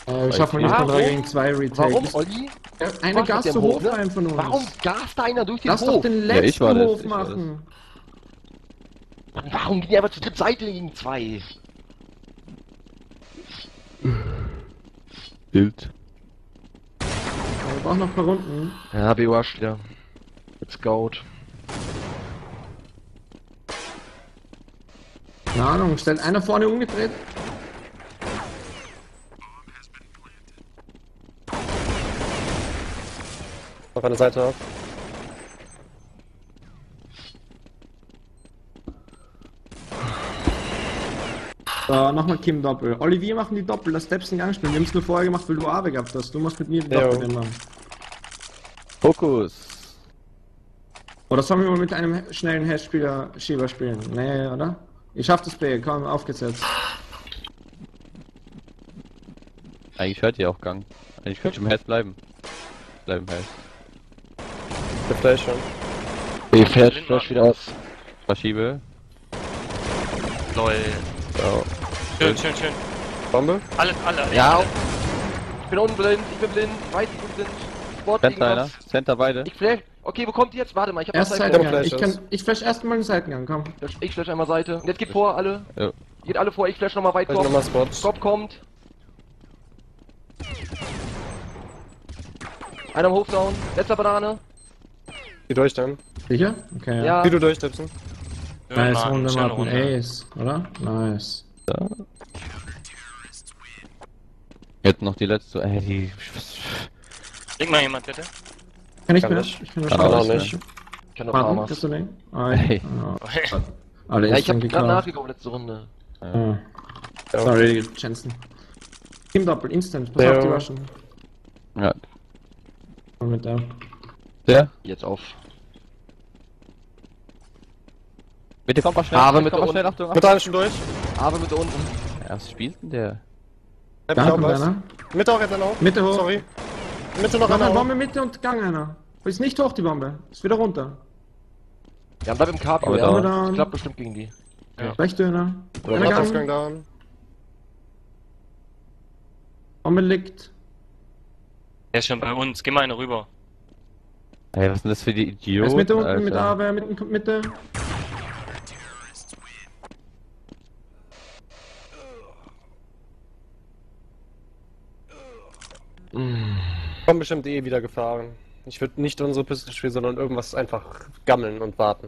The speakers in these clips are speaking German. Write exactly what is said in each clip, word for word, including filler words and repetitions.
Äh, schaffen wir nicht mal drei gegen zwei Retakes. Warum, Olli? Ja, eine Gas zu Hof rein von uns. Warum gast da einer durch den Lass Hof? doch den Ja, ich letzten war das, Hof ich war das. machen. Warum gehen die einfach zur dritten Seite gegen zwei? Bild. Wir brauchen noch ein paar Runden. Ja, bewascht wieder. Mit Scout. Keine Ahnung, stellt einer vorne umgedreht. Auf eine Seite auf. So, nochmal Kim Doppel. Olli, wir machen die Doppel, das Steps in Gang spielen. Wir haben es nur vorher gemacht, weil du A W gehabt hast. Du machst mit mir die Jo. Doppel machen. Fokus. Oder sollen wir mal mit einem schnellen Hashspieler Schieber spielen? Nee, oder? Ich schaff das Play, komm, aufgesetzt. Eigentlich hört ihr auch Gang. Eigentlich könnte ich im Head bleiben. Bleiben Head. Der Flash schon. B fährt, flash wieder aus. Verschiebe. Lol. So. Schön, schön, schön. Bombe? Alle, alle. Ja, alle. ich bin unten blind, ich bin blind, ich weiß, ich bin blind. Sport gegen Center einer. was. Center beide. Ich flash. Okay, wo kommt die jetzt? Warte mal, ich hab Erst noch Zeit Seitengang. Flash Ich, aus. kann, ich flash erstmal den Seitengang, komm. vor. Ich flash einmal Seite. Und jetzt geht vor, alle. Ja. Geht alle vor, ich flash nochmal weit Vielleicht vor. nochmal Spot. Stop kommt. Einer am Hof down. Letzter Banane. Geh durch dann. Sicher? Okay, ja. Ja. Wie du durchtippsen. Nice, Martin, Runde, schnelle Martin. Runde. Ace, oder? Nice. Da. Jetzt noch die letzte. Ey, die. Leg mal jemand, bitte. Kann ich Kann mehr? ich. Ich kann Kann das auch schauen. nicht. Ich kann noch Martin, Farmers. kannst du den? Ah, Hey. ja. Alle Ja, ist ich hab dann gerade geklaut. nachgeguckt letzte Runde. Ah. Sorry, Jensen. Team Doppel, Instant. Pass Ja. auf die Rushen. Ja. Und mit der. Der? Jetzt auf. Bitte kommt mal schnell. Aber bitte mit kommt mal der schnell. Achtung, Mit Achtung. einer schon durch. Aber mit da unten. Ja, was spielt denn der? Hab Da ich auch kommt was. einer. Mitte auch jetzt einer auf. Mitte hoch. Sorry. Mitte noch Noch einer eine auf. Bombe Mitte und Gang einer. Ist nicht hoch die Bombe. Ist wieder runter. Ja, bleib im Carpio, Aber ja. da- Das klappt bestimmt gegen die. Rechtdöner. Oder Einer Ausgang Gang. down. Bombe liegt. Der ist schon bei uns. Geh mal eine rüber. Ey, was sind das für die Er Idioten? ist Mitte unten Alter? mit A W, mitten kommt Mitte. Kommen bestimmt eh wieder gefahren. Ich würde nicht unsere Pistole spielen, sondern irgendwas einfach gammeln und warten.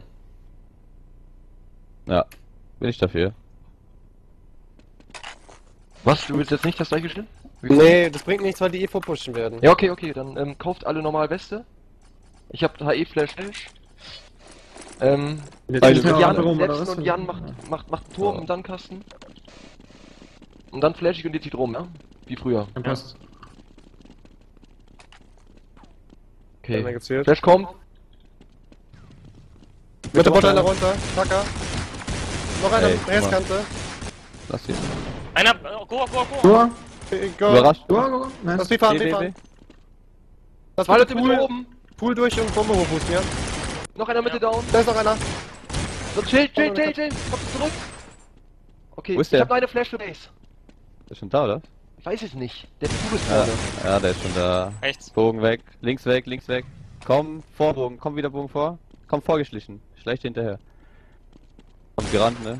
Ja, bin ich dafür. Was? Du willst jetzt nicht das gleiche spielen? Nee, das bringt nichts, weil die eh vorpushen werden. Ja, okay, okay, dann ähm, kauft alle normal Weste. Ich hab H E-Flash. Ähm, Jetzt Beide ist mit er Jan warum, oder setzen was? und Jan macht, macht, macht einen Turm Ja. und dann Kasten. Und dann flash ich und die zieht rum, ja? Wie früher. Dann passt. Dann Okay. gezielt. Flash kommt. Mitte Bot einer runter. Tacker. Noch einer Ey, guck mal. Restkante. Lass ihn. Einer. Oh, go, go, go. Tor. Go. Überrascht. Tor, go, go. Das Nice. B fahren, B, B B, fahren. B. Das Zwei bitte Leute mit Pool, oben. Pool durch und Bombe hochboosten, ja? Noch einer Mitte down. Da ist noch einer. So, chill, chill, chill, chill. Kommst du zurück? Okay, Wo ist ich der? hab noch eine Flash für Base. Ist schon da, oder? Ich weiß es nicht. Der Typ ist Ja, vorne. ja, der ist schon da. Rechts. Bogen weg, links weg, links weg. Komm, Vorbogen, komm wieder Bogen vor. Komm vorgeschlichen. Schlecht hinterher. Kommt gerannt, ne?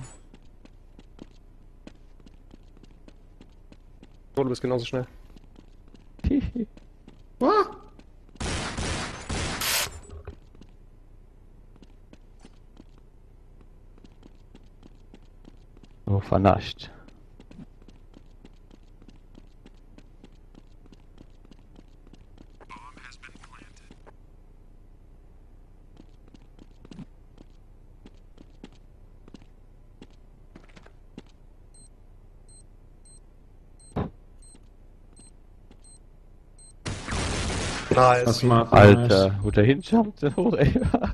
Oh, du bist genauso schnell. Oh. Oh, vernascht. Nice. Was macht Alter, wo der hinjumpt, hoch, ey.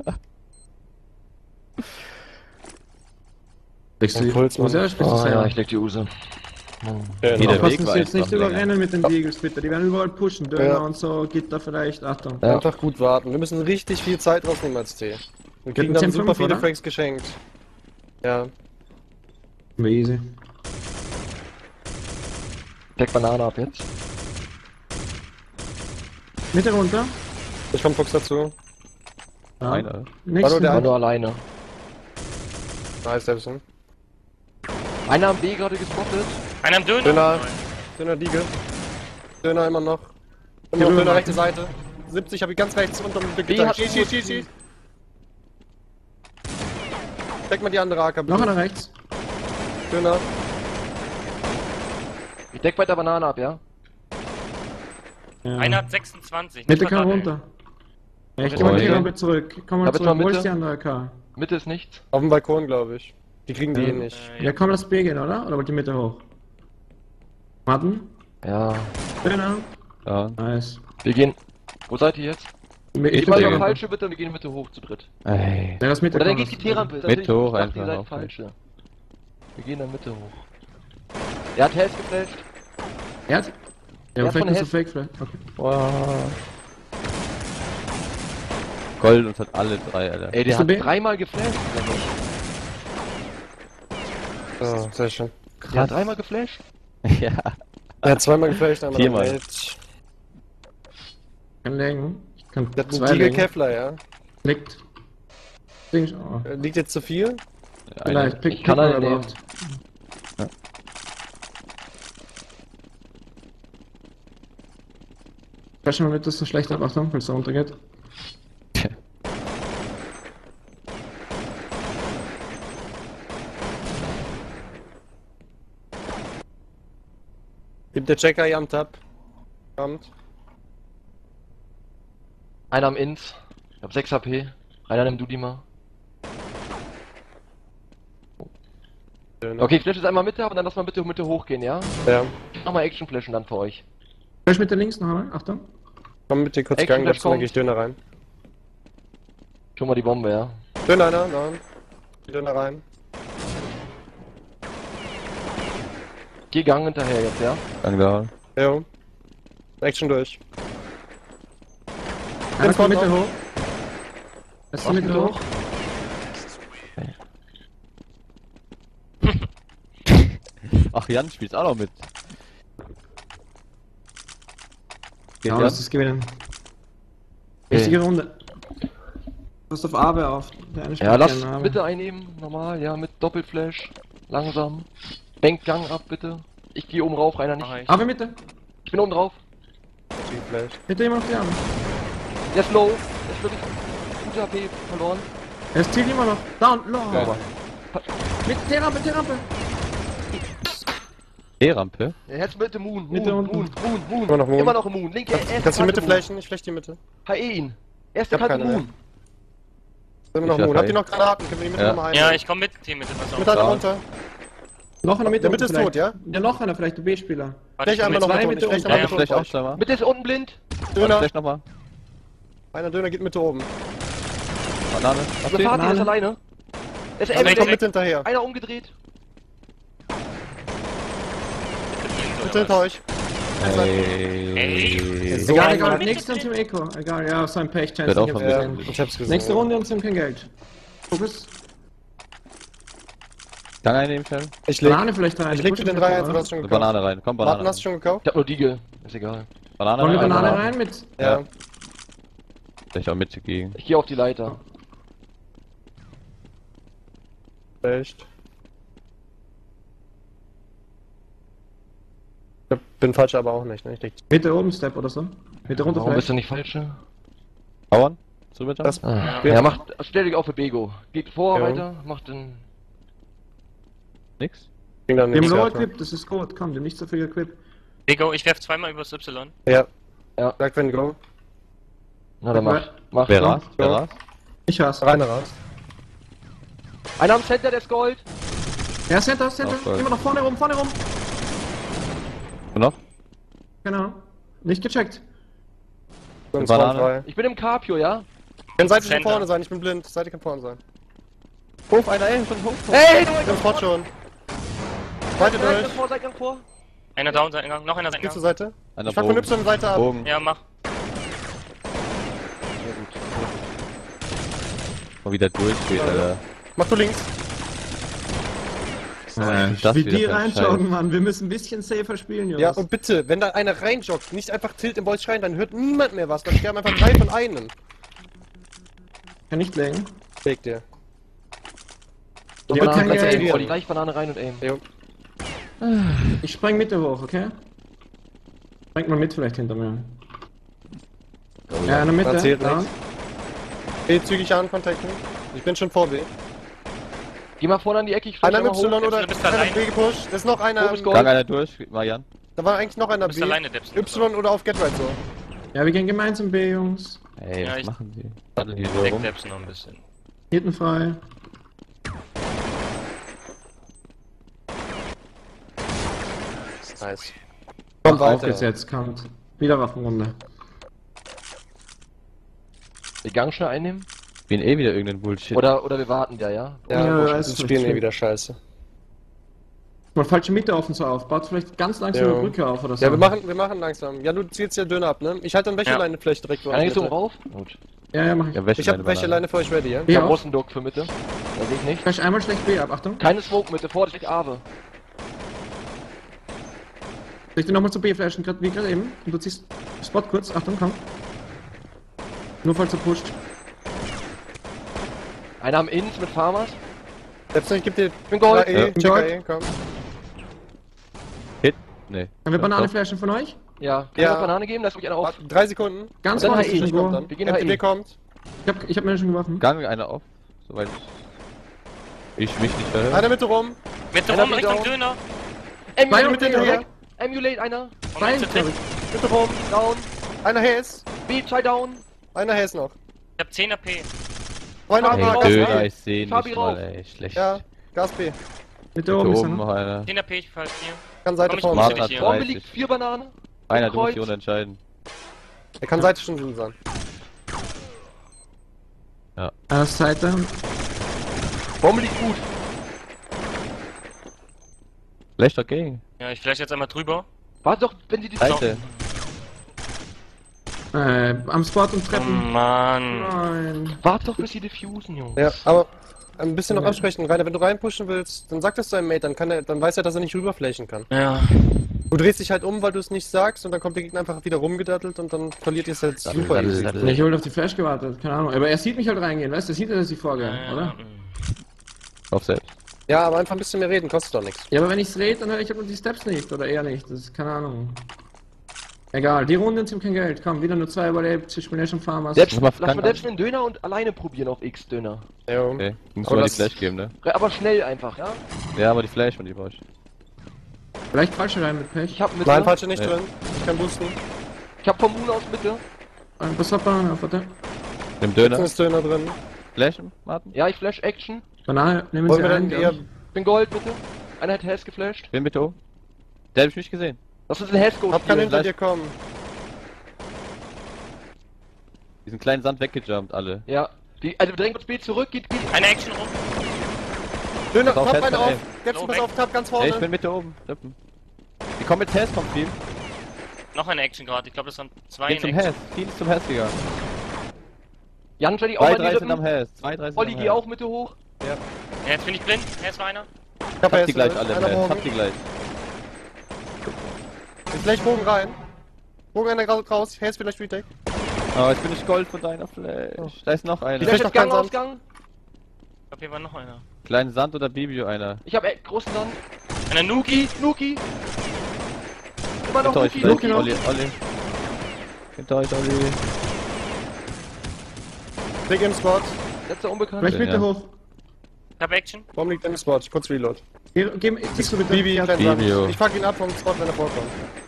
Legst du die Impuls, Hose oder Mann. spielst du Oh, ja, selber? ich leg die Use. Ja, Jeder noch. Weg Aufpassen, war sie jetzt nicht einfach länger. überrennen mit den Deagles, bitte. Die werden überall pushen. Döner Ja. und so, Gitter vielleicht. Achtung. Ja. Einfach gut warten. Wir müssen richtig viel Zeit rausnehmen als T. Wir kriegen Kriegen dann zehn super fünf, viele oder? Franks geschenkt. Ja. Easy. Deck Banane ab jetzt. Mitte runter. Ich komm Fuchs dazu. Ja. Einer. Nächsten. Hallo, der War eine. nur alleine. Nice, Selbsten. Einer am B gerade gespottet. Einer am Döner. Döner. Döner Diege. Döner immer noch. Immer noch Döner. Döner rechte Seite. siebzig habe ich ganz rechts unter dem B Gitter. hat Schieß, schieß, schieß, schieß. Steck mal die andere A K bitte. Noch einer rechts. Döner. Ich deck bei der Banane ab, ja? Ja. Einer hat sechsundzwanzig. Mitte nicht kann verdoppeln. runter. Ja, ich Oh, geh mal die okay. Rampe zurück. Komm mal Da bitte zurück. mal Wo ist Mitte. die andere A K? Mitte ist nichts. Auf dem Balkon, glaube ich. Die kriegen die Ja. eh nicht. Äh, Ja, komm, lass B gehen, oder? Oder wollt ihr Mitte hoch? Martin? Ja. Döner. Ja. Nice. Wir gehen. Wo seid ihr jetzt? Mit Geht Mitte mal gehen. über falsche bitte und wir gehen Mitte hoch zu dritt. Ey. Ja, das Mitte Oder dann kommt, geht die das- T-Rampe. Mitte Tatsächlich, hoch ich dachte, einfach ihr seid auf. falsche. Wir gehen dann Mitte hoch. Er hat Hells geflasht. Er hat? Ja, Ja, vielleicht von ist er Hess. fake, vielleicht. Okay. Wow. Gold und hat alle drei, Alter. Ey, der Bist du hat B? dreimal geflasht. oder nicht? Oh, sehr schön. Der hat dreimal geflasht. Ja. Er hat zweimal geflasht, einmal Viermal. Welt. Ich kann legen. Ich kann Der hat zwei einen Diegel legen. Kevlar, ja. Liegt. Ding, oh. Äh, Liegt jetzt zu viel? Vielleicht. Pick, Ich kann pick einen mal nehmen. überhaupt. Weiß schon mal mit, dass so schlecht ab, Achtung, falls er runtergeht. Gibt der Checker hier am Tab. Kommt. Einer am Ins. Ich hab sechs H P. Einer nimm du die mal. Döner. Okay, ich flash jetzt einmal Mitte, aber dann lass mal bitte Mitte hochgehen, ja? Ja. Nochmal Action flashen dann für euch. Flash mit der links noch einmal, Achtung. Komm mit dir kurz Action Gang, Flash dann kommt. gehe ich Döner rein. Schon mal die Bombe, ja? Döner, einer, nein. Döner rein. Geh Gang hinterher jetzt, ja? Gang da. Jo. Action durch. Einer kommt Spot Mitte noch. hoch. Lass die Was, Mitte Mitte hoch. Ach, Jan spielt auch noch mit. Geht Ja, Jan? lass das gewinnen. Richtige Runde. Du hast auf A auf. Der eine Ja, spielt lass gerne A. bitte einnehmen, normal, ja, mit Doppelflash. Langsam. Bank Gang ab, bitte. Ich gehe oben rauf, Rainer nicht. Mach ich. A Mitte. Ich bin oben drauf. Flash. Bitte immer auf die Arme. Der ist low. Der ist wirklich gute H P verloren. Er zielt immer noch. Down, low. Geil. Mit der Rampe, der Rampe. E-Rampe? Der Herz bitte Moon, Moon, Mitte Moon, unten. Moon, Moon, Immer noch Moon. Immer noch im Moon. Linke, erste Kannst du die Kante Mitte Moon. flashen? Ich flash die Mitte. H E ihn. Erste Ich hab Kante keine Moon. Immer noch Ich Moon. lass Habt ihr rein. noch Granaten? Können wir die Mitte Ja. nochmal ein? Ja, ich komm mit, Team Mitte, pass auf. Mit einer Ja. runter. Noch einer Mitte. Der Mitte unten ist tot, vielleicht. ja? Ja, noch einer, vielleicht der B-Spieler. Warte, Flash ich komm einmal mit. noch zwei mit Mitte unten. Ich unten. flash Ja, noch ja. mit Vielleicht auch euch. zweimal. Mitte ist unten blind. Döner. Döner. Vielleicht nochmal. Einer Döner geht Mitte oben. Banane. Also Abstehen. Fatih ist Banane. alleine. Er ist Also Einer ich M kommt komm mit hinterher. Einer umgedreht. Bitte hinter euch. Ey. So Egal, ein- egal. Mitte Nächstes drin. zum Eco. Egal, ja, sein Pech. Chance, Wird auch ich hab's von- Ja, gesehen. ich hab's gesehen. Nächste Runde und sind kein Geld. Fokus. Gang einnehmen, schnell. Ich leg, Banane vielleicht rein. ich leg dir den drei eins, du hast schon Eine gekauft. Banane rein. Komm, Martin, Banane. hast du schon gekauft? Ich hab nur Diegel. Ist egal. Banane Wollen wir rein. Banane Banane. rein mit? Ja. Vielleicht auch mit gegen. Ich gehe auf die Leiter. Echt. Ich bin falsch, aber auch nicht, ne? Ich leg Mitte oben Step oder so. Mitte runter Warum bist vielleicht. du nicht falsche? Bauern? So bitte? Das- Ah, Ja. ja, macht, stell dich auf für Bego. Geht vor, Ja. weiter, macht den. Nix? ging dann Wir haben nichts Low weiter. Equip, das ist gut. Komm, wir haben nicht so viel Equip. Ego, ich werf zweimal übers Y. Ja. Ja. Sag wenn go. Na dann mach. Mach. Wer so. rast? Wer rast? Ich hasse. Rein raus. Einer am Center, der ist Gold. Ja, Center, Center. Auf Gold. Immer noch vorne rum, vorne rum. Und noch? Genau. Nicht gecheckt. Sonst Banane. frei. Ich bin im Carpio, ja? Kann Seite kann Center. vorne sein, ich bin blind. Seite kann vorne sein. Hof, einer, ey, schon Hof. Hey, Ich bin Spot schon. Seite Seitgang durch. vor, Seitgang vor. Einer down, Seitengang, noch einer Geh zur Seitengang. Seite. Einer Ich fang von Bogen. Y Seite ab. Bogen. Ja, mach. Mal wieder durchgeht, Alter. Mach du links. Äh, das wie wieder die für ein reinschauen, Scheiß? Mann. Wir müssen ein bisschen safer spielen, Jungs. Ja, und bitte, wenn da einer reinjoggt, nicht einfach Tilt im Voice schreien, dann hört niemand mehr was. Dann sterben einfach drei von einem. Kann nicht legen. Leg dir. Die wird hat Banane, kein gleich, Geld. aim, Olli, gleich Banane rein und aim. Jo. Ich spreng Mitte hoch, okay? Sprengt mal mit vielleicht hinter mir. Ja, in der Mitte. Erzählt Da. nichts. Geh zügig an, Kontakten. Ich bin schon vor B. Geh mal vorne an die Ecke, ich flash Einer einmal Y hoch. oder du bist einer alleine. B gepusht. Da ist noch einer. Oben ist Gold. Gang einer durch, Marian. Da war eigentlich noch einer Du bist B. alleine, Debs. Y oder auf Get Right so. Ja, wir gehen gemeinsam B, Jungs. Ey, Ja, was ich- machen die? Paddeln die so Deck rum? Debs noch ein bisschen. Hinten frei. Nice. Komm weiter. Aufgesetzt, kommt. Wieder Waffenrunde. Die Gang schnell einnehmen. Bin eh wieder irgendein Bullshit. Oder, oder wir warten da, ja? Ja, Ja, ja weiß die nicht, spielen eh schlimm. wieder scheiße. Mal falsche Mitte offen so auf. Baut vielleicht ganz langsam Ja. eine Brücke auf oder so. Ja, wir machen, wir machen langsam. Ja, du ziehst ja dünn ab, ne? Ich halte dann Wäscheleine vielleicht direkt vor Einer euch, geht so bitte. rauf. Gut. Ja, ja, mach ich. Ja, Wäsche Ich hab Wäscheleine für euch ready, ja? Ich Ja. hab Russenduck für Mitte. Da sehe ich nicht. Gleich einmal schlecht B ab, Achtung. Keine Smoke Mitte, Vorsicht, Ave. Soll ich dir nochmal zu B flashen, grad, wie gerade eben? Und du ziehst Spot kurz, Achtung, komm. Nur falls er pusht. Einer am Ins mit Farmers. Selbst ich geb dir bin Gold. drei E, Ja. checker Gold. E, komm. Hit? Nee. Können wir Banane Doch. flashen von euch? Ja. Kann Ja. ich Banane geben? Lass mich einer auf. Warte, drei Sekunden. Ganz Und dann vorne H I. zwischen Ich komm Go. dann. Wir gehen M T B H I. kommt. Ich hab, ich hab mir schon geworfen. Gang einer auf. Soweit ich. Ich mich nicht verhört. Einer Mitte rum. Mitte Einer rum, geht Richtung down. Döner. Beide Emulate mit hinterher. weg. Emulate einer. Und Beide, Mitte glaub drin. ich. Mitte rum. Down. Einer Haze. B, zwei down. Einer Haze noch. Ich hab zehn A P. Einer Fabi Ey, raus, Gas Döner, B. ich seh Fabi nicht raus. mal, ey. Schlecht. Ja, Gas B. Mitte Bitte oben ist er oben noch. noch einer. zehn A P, ich fall vier. Kann Seite Komm, ich vorne muss sein. nicht hier. Vor mir dreißig. liegt vier Bananen. Einer, du musst Kreuz. die unentscheiden. Er kann Seite schon drin sein. Äh, Seite. Bombe liegt gut. Schlecht dagegen. Ja, ich flash jetzt einmal drüber. Warte doch, wenn sie die Seite. Äh, am Spot und Oh Treppen. Mann. Nein. Warte doch, bis sie diffusen, Jungs. Ja, aber ein bisschen noch ansprechen, Rainer, wenn du reinpushen willst, dann sag das deinem Mate, dann kann er, dann weiß er, dass er nicht rüberflächen kann. Ja. Du drehst dich halt um, weil du es nicht sagst und dann kommt der Gegner einfach wieder rumgedattelt und dann verliert ihr es halt Daddel, super daddel, easy. daddel. Ich hol auf die Flash gewartet, keine Ahnung. Aber er sieht mich halt reingehen, weißt du? Er sieht ja, dass ich vorgehe, Ja, oder? Auf selbst. Ja, aber einfach ein bisschen mehr reden, kostet doch nichts. Ja, aber wenn ich's rede, dann höre ich halt die Steps nicht. Oder eher nicht. Das ist keine Ahnung. Egal, die Runden sind kein Geld. Komm, wieder nur zwei überlebt. Ich bin ja schon Farmers. Selbst, Lass mal lass mal Gang selbst einen Döner und alleine probieren auf X-Döner. Ja, Okay. Muss Aber mal die das- Flash geben, ne? Aber schnell einfach, ja? Ja, aber die Flash von die brauch ich. Vielleicht falsche rein mit Pech. Ich hab Mitte. Nein, falsche nicht Nee. drin. Ich kann boosten. Ich hab vom Moon aus Mitte. Ein Pass auf, Banane, warte. Nimm Jetzt Döner. ist Döner drin. Flashen, Martin. Ja, ich flash Action. Banane, nehmen Wollen Sie wir ein. dann glaub eher... ich. Bin Gold, bitte. Einer hat Hess geflasht. Bin bitte oben. Der hab ich nicht gesehen. Das ist ein Hess-Go. Hab keinen hinter gleich- dir kommen. Diesen kleinen Sand weggejumpt, alle. Ja. Die, also wir drängen uns B zurück, geht, geht. Eine Action rum. Döner, Pass auf, top Hess einen von auf. A. Jetzt Low pass back. auf, Tab ganz Ey, ich vorne. bin Mitte oben. Rippen. Die kommen mit Hess vom Team. Noch eine Action gerade. Ich glaube, das waren zwei Geh in zum Action. Hess. Team ist zum Hess gegangen. Jan, die auch Zwei, mal die drei sind am Rippen. Hess. Zwei, drei sind Olli, am geh Hess. auch Mitte hoch. Ja, jetzt bin ich blind. Hess war einer. Ich hab Habt Hess die gleich drin. alle im Einer Hess. Bogen. Habt die gleich. Ist gleich Bogen rein. Bogen einer ra- raus. Haze vielleicht Retake. Oh, jetzt bin ich Gold von deiner Flash. Da ist noch einer. Die Flash Flash jetzt noch Gang, kein Sand. Ausgang. Ich glaube, hier war noch einer. Kleinen Sand oder Bibio einer. Ich hab äh, großen Sand. Einer Nuki. Nuki. Immer noch Hinter euch Nuki, vielleicht. Nuki. Olli, Olli. Hinter euch, Olli. Big im Spot. Letzter Unbekannt. Vielleicht Mitte Ja. hoch. Ich hab Action. Warum liegt er im Spot? Kurz Reload. Geh, geh, ziehst du bitte. Bibi, Ja, dann sag Bibio. ich. Ich fuck ihn ab vom Spot, wenn er vorkommt.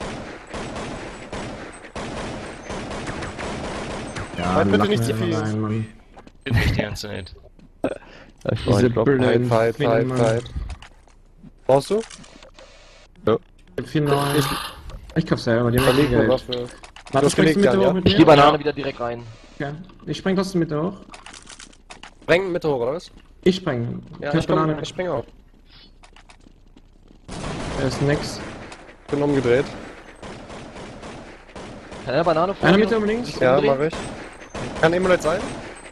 ja Halt bitte lach nicht mir zu viel. rein, Mann. Bin nicht die ganze Zeit. Ja, ich brauch Diese einen Drop. blöden Fight, fight, Finger, fight, Mann. fight. Brauchst du? vier neun. Ich kauf selber, die haben Verleg kein eine Geld. Waffe. Warte, hast springst du gelegt, Mitte Jan, hoch ja? mit Ich mir? geh Banane Ja. wieder direkt rein. Okay. Ich spring trotzdem Mitte hoch. Spreng Mitte hoch, oder was? Ich spring. Ja, Kein ich, komm, Banane. ich spring auch. Da ist nix. Bin umgedreht. Kann er Banane vor Einer mir Mitte noch- unbedingt. sich Ja, umdrehen? mach ich. Kann Emulate sein?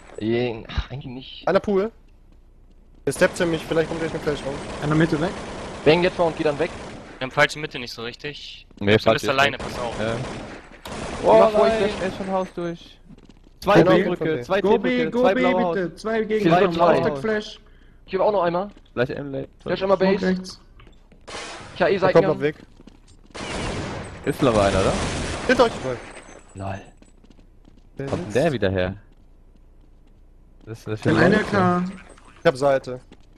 Je- Ach, eigentlich nicht. Einer Pool. Der steppt für mich, vielleicht kommt gleich eine Flash rum. Einer Mitte weg. Bang jetzt mal und geh dann weg. Wir haben falsche Mitte nicht so richtig. Nee, Du bist alleine, pass auf. Ja. Oh, Oh vor, ich nein, flash. er ist schon Haus durch. Zwei Go B, T-Brücke, zwei Go B, T-Brücke, Go zwei B blaue Haus. bitte. Zwei gegen Vier einen. zu zwei. Laufstück Flash. Ich gebe auch noch einmal. Gleich M-Late. Flash einmal Smoke Base. rechts. Ich habe eh Da kommt noch Seitengang. weg. Ist aber einer, oder? Hinter euch! Lol. Kommt denn der wieder her? Das ist das für Den einer Leute? klar. Ich hab Seite.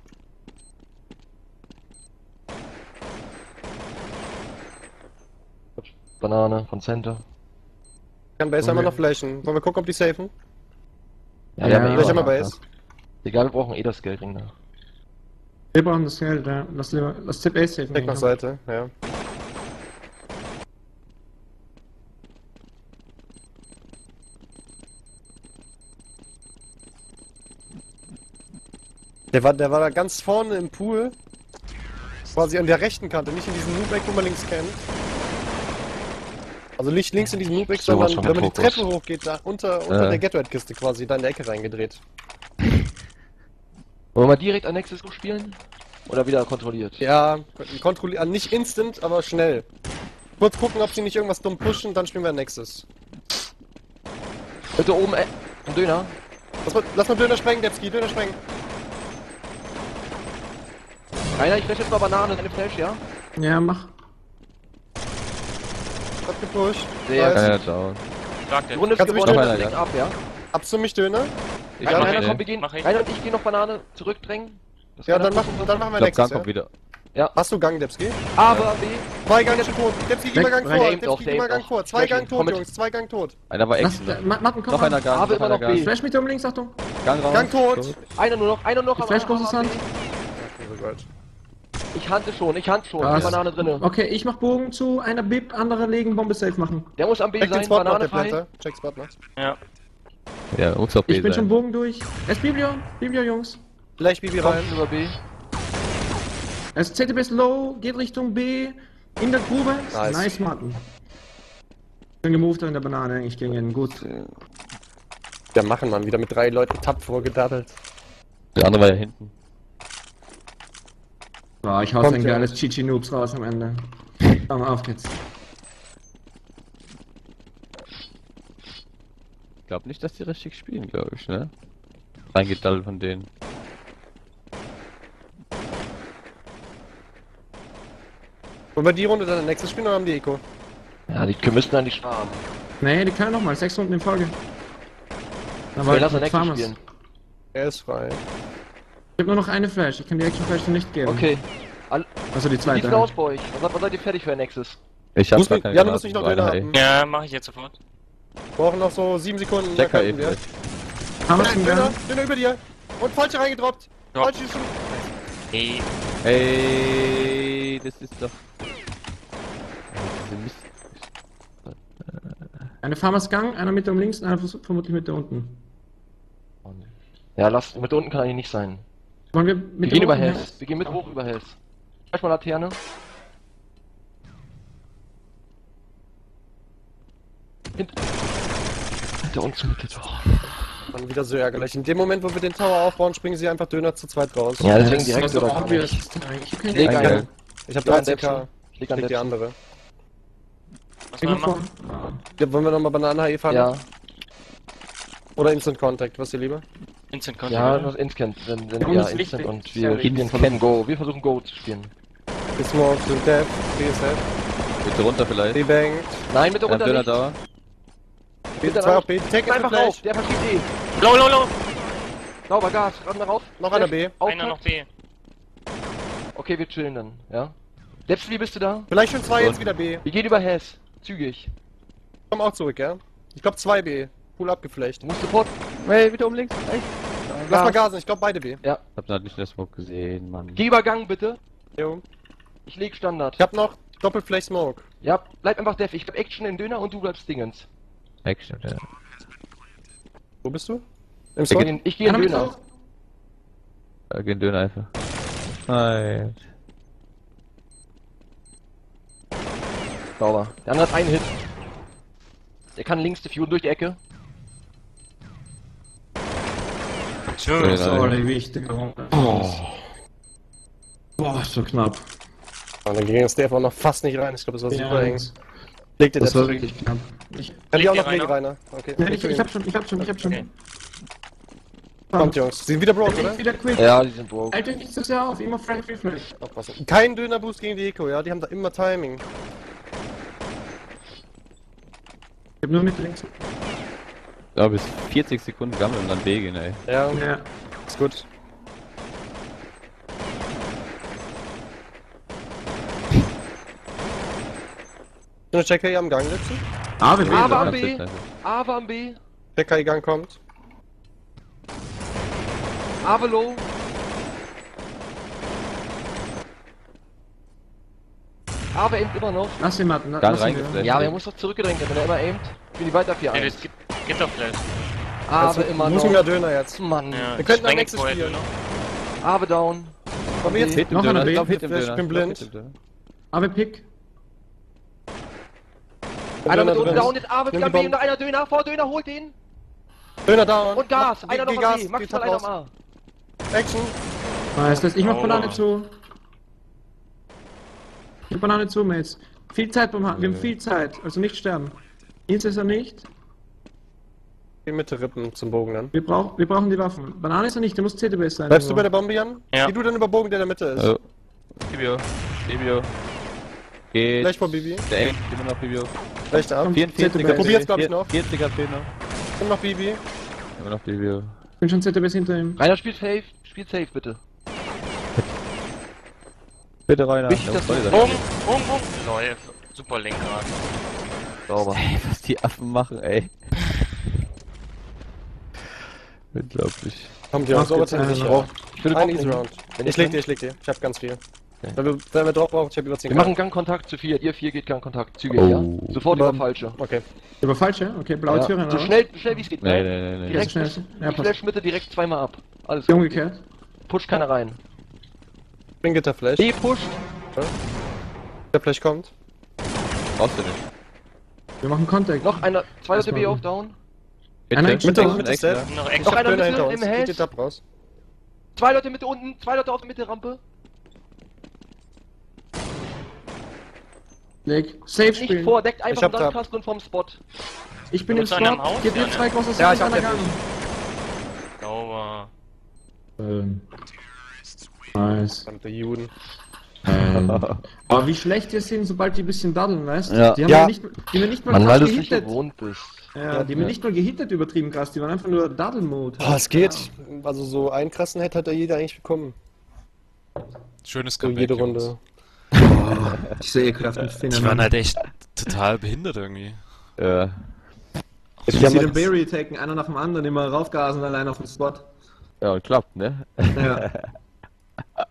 Banane von Center. Ich kann Base Okay. einmal noch flashen. Wollen wir gucken, ob die safen? Ja, Ja, wir haben eh Flash was. einmal Base. Egal, wir brauchen eh das Geld, Ring da. Wir brauchen das Geld, ja. Lass lieber, lass Tipp Ace safe Check nach Seite, ja. Der war, der war da ganz vorne im Pool. Quasi an der rechten Kante, nicht in diesem Loopback, wo man links kennt. Also nicht links in diesem Loopback, Sowas sondern von wenn man die Fokus. Treppe hochgeht, da unter, unter Äh. der Ghetto-Kiste quasi, da in der Ecke reingedreht. Wollen wir mal direkt an Nexus spielen? Oder wieder kontrolliert? Ja, kontrollieren, nicht instant, aber schnell. Kurz gucken, ob sie nicht irgendwas dumm pushen, dann spielen wir Nexus. Bitte oben, äh, ein Döner. Lass mal, lass mal Döner sprengen, Debski, Döner sprengen. Rainer, ich flash jetzt mal Banane, deine Flash, ja? Ja, mach. Hat gepusht. Sehr Nice. Ja, ja, down. Stark, Die der. Runde ist Kannst du mich gewonnen, noch das einer, Link ab, ja? Habst du mich Döner? Ich Rainer, mach Rainer, ich. komm, wir gehen. Mach ich. Rainer und ich gehen noch Banane zurückdrängen. Das Ja, kann dann, er mach, pushen. dann machen wir Ich glaub, Gang Nexus, kommt ja? wieder. Hast du Gang, Debski? Aber B. Zwei Gang schon tot. Debski, gib mal Gang Der vor. aimt auch, Debski, der gib mal aimt Gang auch. vor. Zwei Flash Gang ihn. tot, Komm mit. Jungs. Zwei Gang tot. Einer war Lass, Action. äh, Ma- Matten, komm Noch mal. einer Gang, Aber noch immer einer noch Gang. B. Flash mit um links, Achtung. Gang raus. Gang tot. Einer nur noch, einer nur noch. Die am- Flash am- großes am- Hand. Ich hante schon, ich hante schon. Was? Die Banane drinne. Okay, ich mach Bogen zu, einer bip, andere legen, Bombe safe machen. Der muss am B Check den sein, Spot noch, Banane der frei. Planter. Check Spot noch. Ja. Ja, muss auf B Ich bin schon sein. Bogen durch. Es ist Biblio, Biblio, Jungs. Gleich Bibi Komm rein. über B. Es ist Z T B ist low, geht Richtung B, in der Grube. Nice. Nice, Martin. Bin gemoved in der Banane, ich ging in, gut. Ja, machen man wieder mit drei Leuten tapfer gedaddelt. Der andere war ja hinten. Boah, ich hau Kommt, ein ja. geiles Chichi-Noobs raus am Ende. Komm, auf geht's. Ich glaube nicht, dass die richtig spielen, glaube ich, ne? Reingedallt von denen. Wollen wir die Runde dann nächstes spielen oder haben die Eco? Ja, die müssten dann die Schwarm. Nee, die können nochmal, sechs Runden in Folge. Aber Okay, lass mal mit Nexus Farmers. spielen. Er ist frei. Ich hab nur noch eine Flash, ich kann die Action Flash nicht geben. Okay. Also die Wie sieht's zweite. denn aus bei euch? Was, was seid ihr fertig für Nexus? Ich hab Muss gar mich- keine ja, du Granate, musst nicht noch nur eine Döner Hai. haben. Ja, mach ich jetzt sofort. Brauchen noch so sieben Sekunden. Checker dann eben. könnten wir. Farmers Nein, im Döner, Gang. Döner über dir. Und falsche reingedroppt. Ja. Falsche schon. Hey, Ey, das ist doch... Diese Mist. Eine Farmers Gang, einer Mitte um links, einer vermutlich Mitte unten. Ja, lass, mit unten kann eigentlich nicht sein. Wollen wir Wir mit gehen über unten Hells. Wir gehen mit hoch über Hells. Flash mal Laterne. Hint Hinter uns Mitte doch. Dann wieder so ärgerlich. In dem Moment, wo wir den Tower aufbauen, springen sie einfach Döner zu zweit raus. Ja, Das deswegen ist direkt so oder gar obvious. nicht. Ich hab keine Leg Idee. einen. Ich hab Ja, dreizehn K. Ich leg an Leg die der andere. was Geh wollen mal wir vor. machen? Ja, wollen wir nochmal Banana E fahren? Ja, Oder Instant Contact, was ihr lieber? Instant ja, Contact. das Instant. Wenn, wenn Ja, ja, das ist Instant wichtig. und Ist wir ja spielen wichtig. versuchen Go. Wir versuchen Go zu spielen. Bis morgen zu Death, B S F, Bitte runter vielleicht. D-Bank, Nein, bitte Ja, runter Döner nicht. da. B zwei auf B, Take Gib it einfach Flash. auf, der verschiebt eh. Low, low, low! Sauber, Gas, ran da raus. Noch einer B. Einer noch B. Okay, wir chillen dann, ja? Debs, wie bist du da? Vielleicht schon zwei, jetzt wieder B. Wir gehen über Hess. Zügig. Komm auch zurück, ja? Ich glaub zwei B. Pool abgeflecht. Du musst sofort. Hey, wieder um links. Ey. Lass mal gasen, ich glaub beide B. Ja. Hab noch nicht in der Smoke gesehen, Mann. Geh über Gang, bitte. Jo. Ich leg Standard. Ich hab noch Doppelflash Smoke. Ja, bleib einfach Def. Ich hab Action in Döner und du bleibst Dingens. Action, ja. Wo bist du? Im Ich geh Slot? in, ich geh in Einer mit Döner. hoch. Da gehen Döner einfach. Nein. Sauber. Der andere hat einen Hit. Der kann links diffusen durch die Ecke. Schön. Ja. So, die wichtige Runde. Oh. Boah, so knapp. Und dann ging das der auch noch fast nicht rein. Ich glaube, das war super eng. das, Legt ihr das der war zurück? wirklich knapp. Ich, Kann die Legt auch ihr noch Wege Rainer? rein, Okay. ja, ich, ich hab schon, ich hab schon, ich hab schon. Okay. Kommt, Jungs. Sie sind wieder broke, Ich oder? wieder quick. Ja, die sind broke. Alter, nichts das ja auf, immer Frank Reflex. Aufpassen. Kein Döner-Boost gegen die Eco, ja? Die haben da immer Timing. Ich hab nur mit links. Ja, bis vierzig Sekunden gammeln und dann B gehen, ey. Ja, Ja. ist gut. So eine Checker hier am Gang sitzen. Ah, wir Aber am Ganz B. schlecht, Aber am B. Checker hier Gang kommt. Aber low. Aber aimt immer noch. Lass ihn Matten, Gang lass ihn reingeflasht. wieder. Ja, aber er muss doch zurückgedrängt werden, wenn er immer aimt. Bin die weiter vier Nee, eins. das gibt Gitterflash. Aber immer Muss noch. mehr Döner jetzt. Mann. Ja, Wir könnten am spreng nächsten vorher spielen. Döner. Aber down. Komm jetzt. Hit im Noch Döner, einer ich glaub, B. Hit im Ich Döner. bin Ich glaub, blind. Hit im Döner. Aber Pick. Einer mit Döner unten drin. down, jetzt A mit Nimm Gang die B Bombe. und einer Döner. Vor Döner, holt ihn. Döner down. Und Gas. Mach- Einer geh noch Gas, am B. geh Maximal Tab einer raus. am A. Action. Nice, das, ich mach Oh. Banane zu. Ich mach Banane zu, Mates. Viel Zeit beim Haken, wir haben viel Zeit. Also nicht sterben. Ins ist er nicht. Die Mitte rippen zum Bogen dann. Wir, brauch, wir brauchen die Waffen. Banane ist er nicht, der muss C D B S sein. Bleibst du bei irgendwo. der Bombe, Jan? Ja. Geh du dann über Bogen, der in der Mitte ist. Oh. Bibio. Bibio. Geht. Gleich vor Bibi. Der Aim, immer noch Bibio. Gleich da. Komm. vierundvierzig. Wir probieren's, glaub ich, noch. vierziger fehlt noch. Komm noch Bibi. Immer noch Bibio. Ich bin schon C D B S hinter ihm. Rainer spielt safe. Spielt safe, bitte. Bitte Rainer. Wichtig, Ja, dass was soll du- das? Bumm, bumm, bumm. Läuft. Super Lenkrad. Sauber. Ey, was die Affen machen, ey. Unglaublich. Kommt, Jungs, Mach jetzt Overtime einen sicher. drauf. Ich will Ein drauf Easy nehmen. Round. Wenn Ich ich leg kann. dir, ich leg dir. Ich hab ganz viel. Okay. Wenn wir, wenn wir drauf brauchen, ich hab über zehn Wir machen Gangkontakt zu vier. Ihr vier geht Gangkontakt. Zügig, Oh. ja? Sofort über Aber- falsche. Okay. Über falsche? Okay, blaue Ja. Türen, So oder? schnell, schnell wie es geht. Nee, ne? nee, nee, nee. Direkt schnell. bis- Ja, die passt. Flash Mitte direkt zweimal ab. Alles Hier gut. umgekehrt. Push keiner rein. Bring Gitterflash. B pusht. Der Flash kommt. Brauchst du nicht. Wir machen Contact. Noch einer. Zwei Leute Erstmal B gut. auf down. Bitte. Einer Mitte, extra. Mitte Step. Noch Noch extra. einer Döner Mitte hinter im uns. Geht die Hash. Tab raus. Zwei Leute Mitte unten. Zwei Leute auf der Mitte Rampe. Leg. Safe Nicht spielen. vor. Deckt Ich einfach hab den Tab. Landkasten und vom Spot. Ich bin im Gibt's einer im Spot. Haus? Gib Ja, mir zwei ne? große Ja, ich Sides hab an der den. Gang. Sauber. Ähm. Nice. Verdammte Juden. Ähm. Aber wie schlecht wir sind, sobald die ein bisschen daddeln, weißt du? Ja. Die haben Ja. ja nicht, die haben nicht mal Mann, krass weil du es nicht gehittet. gewohnt bist. Ja, die haben ja. nicht nur gehittet übertrieben krass, die waren einfach nur Daddle-Mode. Boah, es geht. Also so einen krassen Head hat ja jeder eigentlich bekommen. Schönes So Comeback, jede Jungs. Runde. Diese ekelhaften Finger. Die waren halt echt total behindert irgendwie. Ja. Ich Die muss haben den halt- Berry taken, einer nach dem anderen, immer raufgasen allein auf den Spot. Ja, und klappt, ne? Ja.